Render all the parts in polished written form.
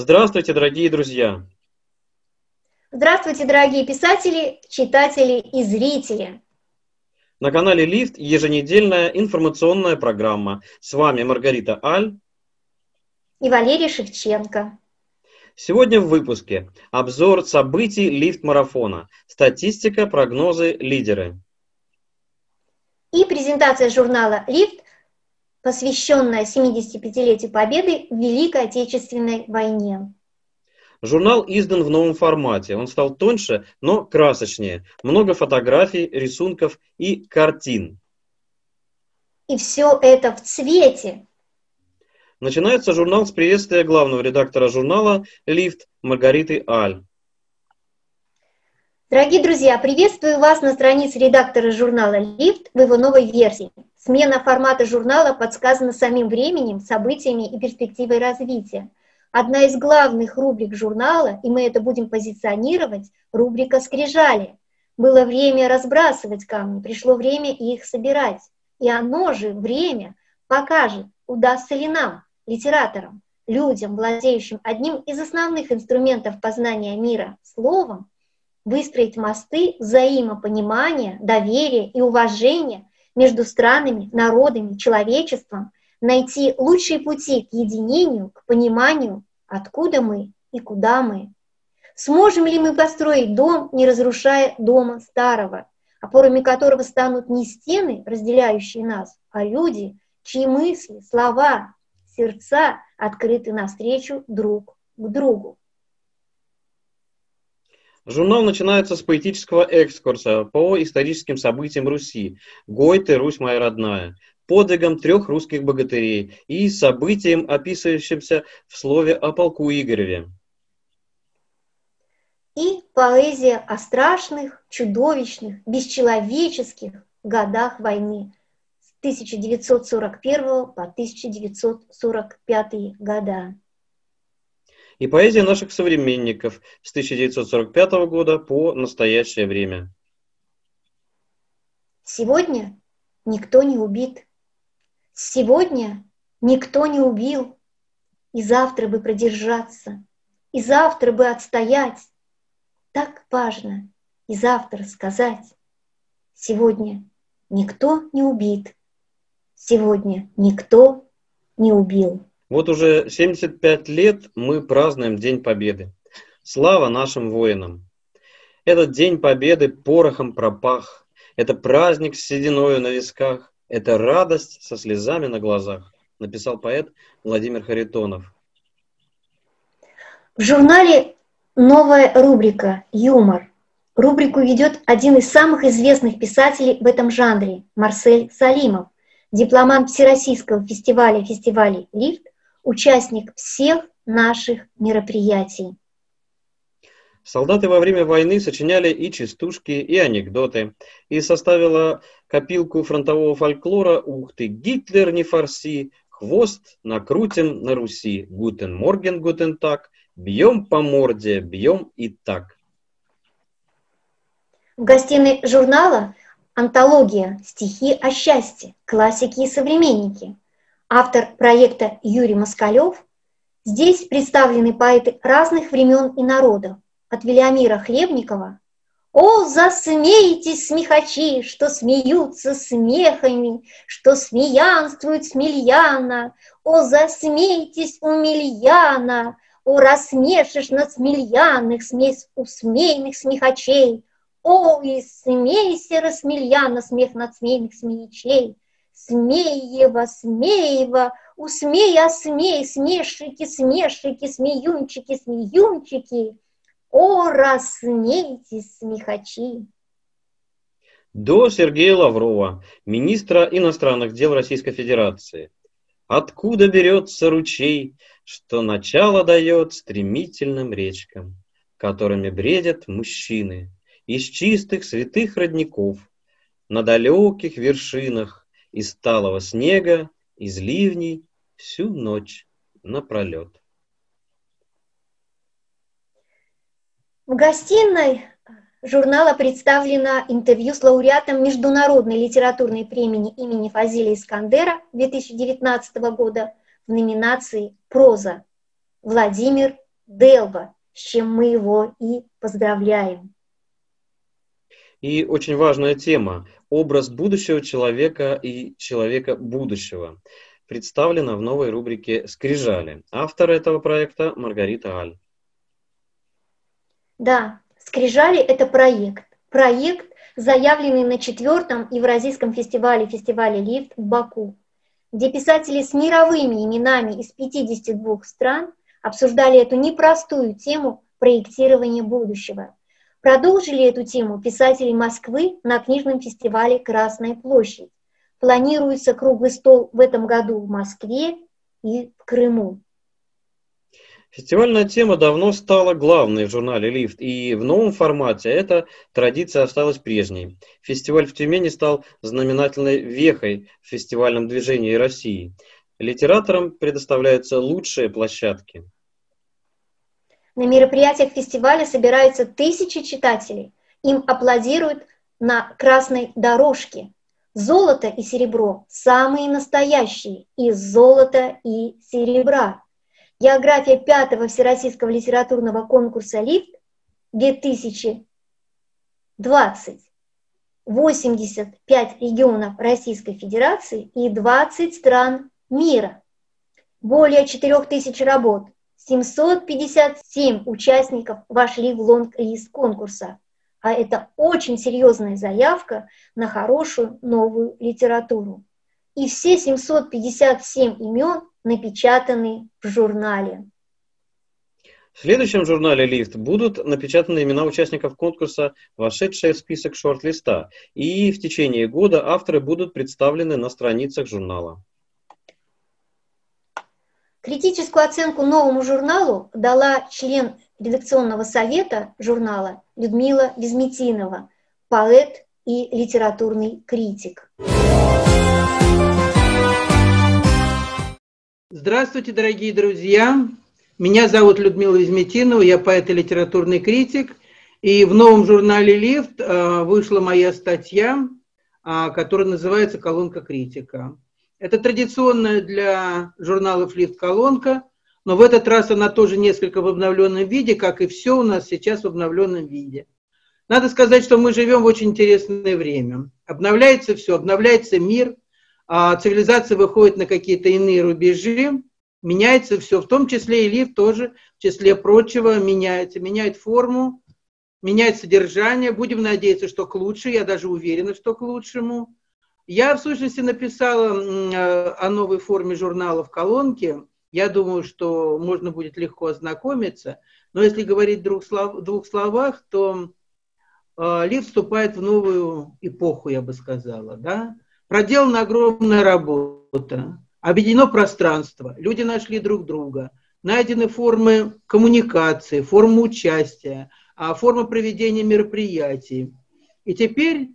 Здравствуйте, дорогие друзья! Здравствуйте, дорогие писатели, читатели и зрители! На канале Лифт еженедельная информационная программа. С вами Маргарита Аль. И Валерий Шевченко. Сегодня в выпуске обзор событий Лифт-марафона, статистика, прогнозы, лидеры. И презентация журнала «Лифт», посвященная 75-летию Победы в Великой Отечественной войне. Журнал издан в новом формате. Он стал тоньше, но красочнее. Много фотографий, рисунков и картин. И все это в цвете. Начинается журнал с приветствия главного редактора журнала «Лифт» Маргариты Аль. Дорогие друзья, приветствую вас на странице редактора журнала «Лифт» в его новой версии. Смена формата журнала подсказана самим временем, событиями и перспективой развития. Одна из главных рубрик журнала, и мы это будем позиционировать, рубрика «Скрижали». Было время разбрасывать камни, пришло время их собирать. И оно же, время, покажет, удастся ли нам, литераторам, людям, владеющим одним из основных инструментов познания мира, словом, выстроить мосты взаимопонимания, доверия и уважения между странами, народами, человечеством, найти лучшие пути к единению, к пониманию, откуда мы и куда мы. Сможем ли мы построить дом, не разрушая дома старого, опорами которого станут не стены, разделяющие нас, а люди, чьи мысли, слова, сердца открыты навстречу друг к другу. Журнал начинается с поэтического экскурса по историческим событиям Руси. Гойте, Русь моя родная, подвигом 3 русских богатырей и событием, описывающимся в слове о полку Игореве. И поэзия о страшных, чудовищных, бесчеловеческих годах войны с 1941 по 1945 года. И поэзия наших современников с 1945 года по настоящее время. Сегодня никто не убит. Сегодня никто не убил. И завтра бы продержаться. И завтра бы отстоять. Так важно и завтра сказать. Сегодня никто не убит. Сегодня никто не убил. Вот уже 75 лет мы празднуем День Победы. Слава нашим воинам! Этот День Победы порохом пропах. Это праздник с сединою на висках. Это радость со слезами на глазах, написал поэт Владимир Харитонов. В журнале новая рубрика «Юмор». Рубрику ведет один из самых известных писателей в этом жанре – Марсель Салимов, дипломант Всероссийского фестиваля «Лифт», участник всех наших мероприятий. Солдаты во время войны сочиняли и частушки, и анекдоты, и составила копилку фронтового фольклора «Ух ты, Гитлер не фарси, хвост накрутим на Руси, гутен морген, гутен так, бьем по морде, бьем и так». В гостиной журнала антология «Стихи о счастье. Классики и современники». Автор проекта Юрий Москалев. Здесь представлены поэты разных времен и народов, от Вильямира Хлебникова «О, засмейтесь, смехачи, что смеются смехами, что смеянствуют смельяна! О, засмейтесь, умильяна! О, рассмешишь над смельяных смесь усмейных смехачей! О, и смейся, рассмельяна, смех над смейных смеячей! Смеева, смеева, усмей, осмей, смешики, смешики, смеюнчики, смеюнчики! О, рассмейтесь, смехачи! До Сергея Лаврова, министра иностранных дел Российской Федерации. Откуда берется ручей, что начало дает стремительным речкам, которыми бредят мужчины из чистых святых родников, на далеких вершинах из талого снега, из ливней всю ночь напролет. В гостиной журнала представлено интервью с лауреатом Международной литературной премии имени Фазиля Искандера 2019 года в номинации «Проза» Владимир Делба, с чем мы его и поздравляем. И очень важная тема – образ будущего человека и человека будущего, представлена в новой рубрике «Скрижали». Автор этого проекта Маргарита Аль. Да, «Скрижали» — это проект. Проект, заявленный на 4-м Евразийском фестивале «Лифт» в Баку, где писатели с мировыми именами из 52 стран обсуждали эту непростую тему проектирования будущего. Продолжили эту тему писатели Москвы на книжном фестивале «Красная площадь». Планируется круглый стол в этом году в Москве и в Крыму. Фестивальная тема давно стала главной в журнале «Лифт», и в новом формате эта традиция осталась прежней. Фестиваль в Тюмени стал знаменательной вехой в фестивальном движении России. Литераторам предоставляются лучшие площадки. На мероприятиях фестиваля собираются тысячи читателей. Им аплодируют на красной дорожке. Золото и серебро – самые настоящие из золота и серебра. География 5-го Всероссийского литературного конкурса «Лифт» 2020. 85 регионов Российской Федерации и 20 стран мира. Более 4000 работ. 757 участников вошли в лонг-лист конкурса. А это очень серьезная заявка на хорошую новую литературу. И все 757 имен напечатаны в журнале. В следующем журнале «Лифт» будут напечатаны имена участников конкурса, вошедшие в список шорт-листа, и в течение года авторы будут представлены на страницах журнала. Критическую оценку новому журналу дала член редакционного совета журнала Людмила Визметинова, поэт и литературный критик. Здравствуйте, дорогие друзья! Меня зовут Людмила Визметинова, я поэт и литературный критик. И в новом журнале «Лифт» вышла моя статья, которая называется «Колонка критика». Это традиционная для журналов «Лифт» колонка, но в этот раз она тоже несколько в обновленном виде, как и все у нас сейчас в обновленном виде. Надо сказать, что мы живем в очень интересное время. Обновляется все, обновляется мир, цивилизация выходит на какие-то иные рубежи, меняется все, в том числе и «Лифт» тоже, в числе прочего, меняется, меняет форму, меняет содержание. Будем надеяться, что к лучшему, я даже уверена, что к лучшему. Я, в сущности, написала о новой форме журнала в колонке. Я думаю, что можно будет легко ознакомиться. Но если говорить в двух словах, то «Лифт» вступает в новую эпоху, я бы сказала. Да? Проделана огромная работа. Объединено пространство. Люди нашли друг друга. Найдены формы коммуникации, формы участия, формы проведения мероприятий. И теперь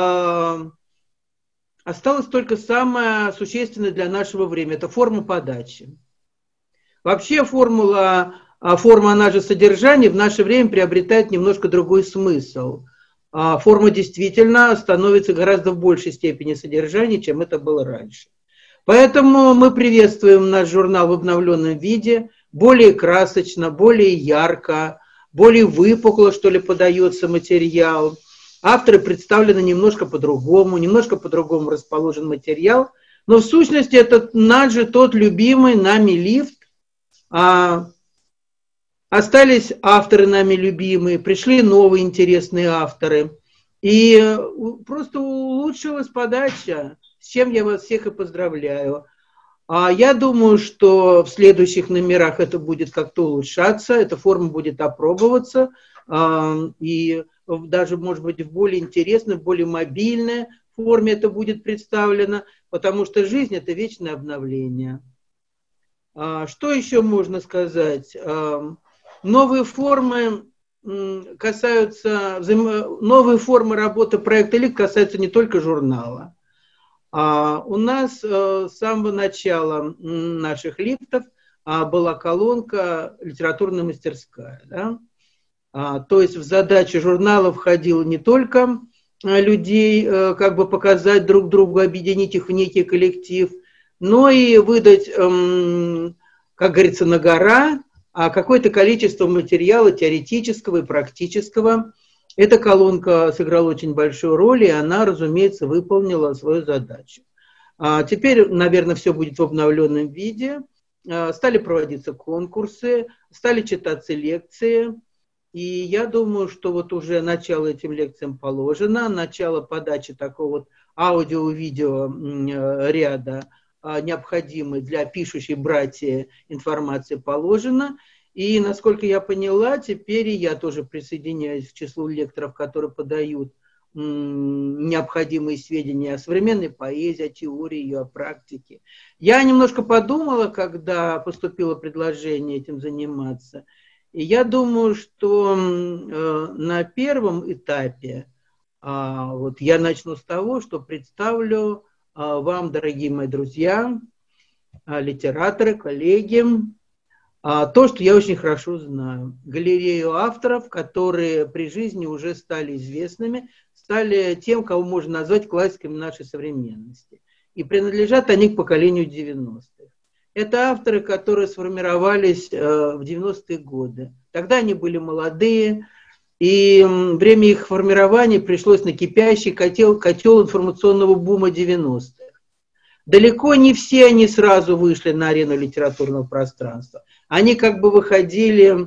осталось только самое существенное для нашего времени – это форма подачи. Вообще форма, она же содержание, в наше время приобретает немножко другой смысл. Форма действительно становится гораздо в большей степени содержания, чем это было раньше. Поэтому мы приветствуем наш журнал в обновленном виде, более красочно, более ярко, более выпукло, что ли, подается материал. Авторы представлены немножко по-другому расположен материал, но в сущности это наш же тот любимый нами «Лифт». Остались авторы нами любимые, пришли новые интересные авторы, и просто улучшилась подача, с чем я вас всех и поздравляю. Я думаю, что в следующих номерах это будет как-то улучшаться, эта форма будет опробоваться, и даже, может быть, в более интересной, в более мобильной форме это будет представлено, потому что жизнь – это вечное обновление. Что еще можно сказать? Новые формы работы проекта «Лифт» касаются не только журнала. У нас с самого начала наших «Лифтов» была колонка «Литературная мастерская». Да? То есть в задачи журнала входило не только людей как бы показать друг другу, объединить их в некий коллектив, но и выдать, как говорится, на гора а какое-то количество материала теоретического и практического. Эта колонка сыграла очень большую роль, и она, разумеется, выполнила свою задачу. Теперь, наверное, все будет в обновленном виде. Стали проводиться конкурсы, стали читаться лекции. И я думаю, что вот уже начало этим лекциям положено, начало подачи такого вот аудио-видео ряда, необходимой для пишущей братья информации, положено. И, насколько я поняла, теперь я тоже присоединяюсь к числу лекторов, которые подают необходимые сведения о современной поэзии, о теории ее, о практике. Я немножко подумала, когда поступило предложение этим заниматься, и я думаю, что на первом этапе вот я начну с того, что представлю вам, дорогие мои друзья, литераторы, коллеги, то, что я очень хорошо знаю. Галерею авторов, которые при жизни уже стали известными, стали тем, кого можно назвать классиками нашей современности. И принадлежат они к поколению 90-х. Это авторы, которые сформировались в 90-е годы. Тогда они были молодые, и время их формирования пришлось на кипящий котел информационного бума 90-х. Далеко не все они сразу вышли на арену литературного пространства. Они как бы выходили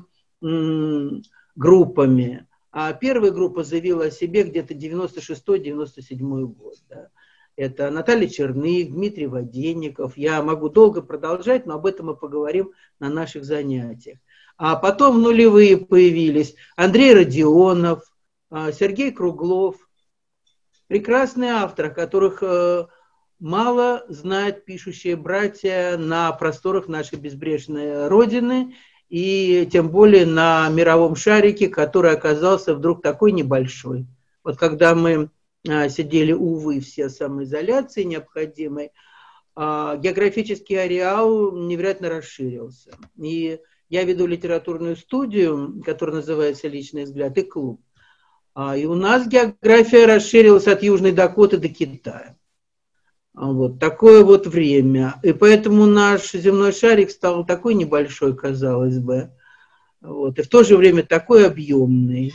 группами. А первая группа заявила о себе где-то 96-97 год. Да. Это Наталья Черных, Дмитрий Воденников. Я могу долго продолжать, но об этом мы поговорим на наших занятиях. А потом в нулевые появились Андрей Родионов, Сергей Круглов. Прекрасные авторы, которых мало знают пишущие братья на просторах нашей безбрежной Родины, и тем более на мировом шарике, который оказался вдруг такой небольшой. Вот когда мы сидели, увы, все в самоизоляции необходимой, географический ареал невероятно расширился. И я веду литературную студию, которая называется «Личный взгляд», и клуб. И у нас география расширилась от Южной Дакоты до Китая. Вот такое вот время. И поэтому наш земной шарик стал такой небольшой, казалось бы. Вот. И в то же время такой объемный.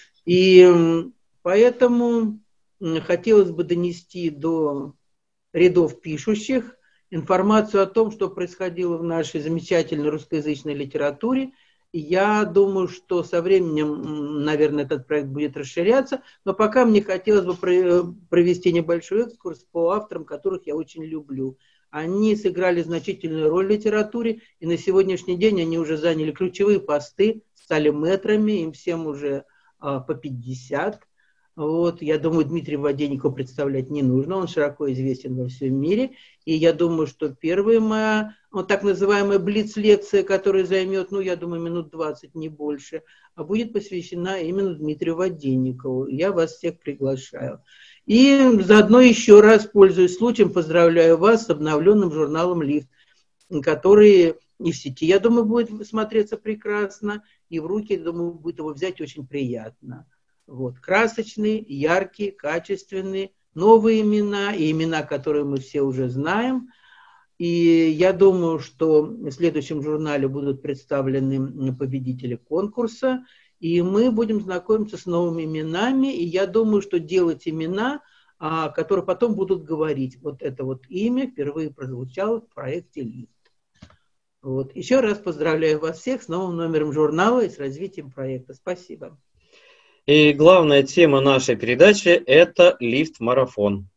И поэтому хотелось бы донести до рядов пишущих информацию о том, что происходило в нашей замечательной русскоязычной литературе. И я думаю, что со временем, наверное, этот проект будет расширяться, но пока мне хотелось бы провести небольшой экскурс по авторам, которых я очень люблю. Они сыграли значительную роль в литературе, и на сегодняшний день они уже заняли ключевые посты, стали мэтрами, им всем уже по 50. Вот, я думаю, Дмитрия Воденникова представлять не нужно, он широко известен во всем мире. И я думаю, что первая моя, вот так называемая блиц-лекция, которая займет, я думаю, минут 20, не больше, будет посвящена именно Дмитрию Воденникову. Я вас всех приглашаю. И заодно еще раз, пользуясь случаем, поздравляю вас с обновленным журналом «Лифт», который и в сети, я думаю, будет смотреться прекрасно, и в руки, думаю, будет его взять очень приятно. Вот. Красочные, яркие, качественные, новые имена, и имена, которые мы все уже знаем. И я думаю, что в следующем журнале будут представлены победители конкурса, и мы будем знакомиться с новыми именами, и я думаю, что делать имена, которые потом будут говорить. Вот это вот имя впервые прозвучало в проекте «Лифт». Вот. Еще раз поздравляю вас всех с новым номером журнала и с развитием проекта. Спасибо. И главная тема нашей передачи – это лифт-марафон.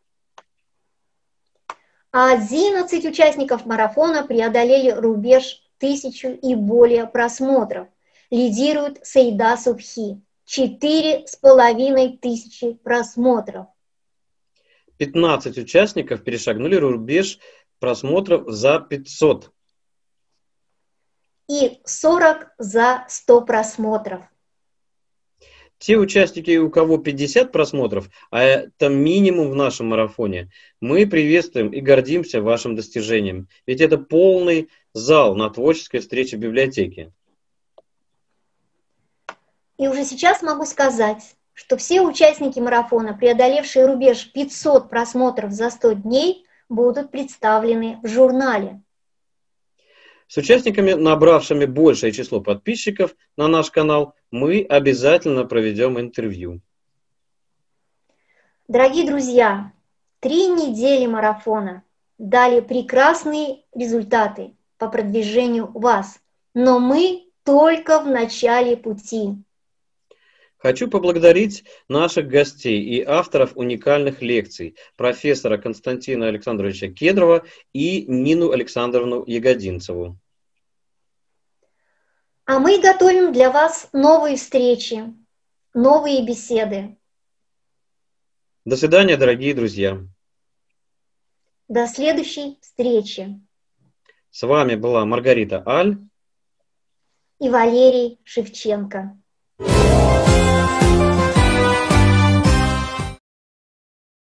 11 участников марафона преодолели рубеж 1000 и более просмотров. Лидирует Саида Субхи. 4500 просмотров. 15 участников перешагнули рубеж просмотров за 500. И 40 за 100 просмотров. Те участники, у кого 50 просмотров, а это минимум в нашем марафоне, мы приветствуем и гордимся вашим достижением. Ведь это полный зал на творческой встрече в библиотеке. И уже сейчас могу сказать, что все участники марафона, преодолевшие рубеж 500 просмотров за 100 дней, будут представлены в журнале. С участниками, набравшими большее число подписчиков на наш канал, мы обязательно проведем интервью. Дорогие друзья, 3 недели марафона дали прекрасные результаты по продвижению вас, но мы только в начале пути. Хочу поблагодарить наших гостей и авторов уникальных лекций, профессора Константина Александровича Кедрова и Нину Александровну Ягодинцеву. А мы готовим для вас новые встречи, новые беседы. До свидания, дорогие друзья. До следующей встречи. С вами была Маргарита Аль И Валерий Шевченко.